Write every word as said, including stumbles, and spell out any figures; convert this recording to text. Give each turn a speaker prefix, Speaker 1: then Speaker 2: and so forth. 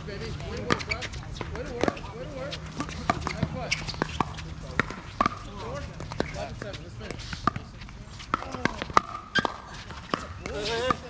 Speaker 1: baby. Way to work, bro. Way to work. Way to work. Have fun. Four. eleven seven. Let's finish. Oh.